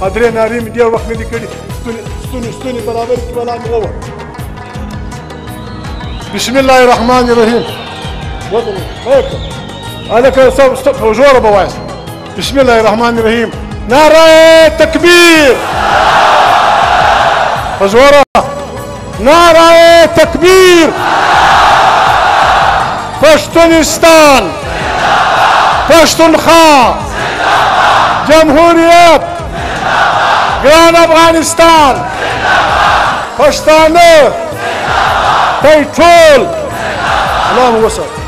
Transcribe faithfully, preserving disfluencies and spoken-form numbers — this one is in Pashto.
درې نارې مې ډېر وخت نه دي کړي ستوني ستوني برابر کړي ولا مې ووهه. بسم الله الرحمن الرحیم. ودرې هلکه هلکه په زوره به وایه. بسم الله الرحمن الرحیم. نعره تکبیر. په زوره. نعره تکبیر. پښتونستان. پښتونخوا. جمهوریت. ګران افغانستان. پښتانه. تی ټول. اللهم وصل.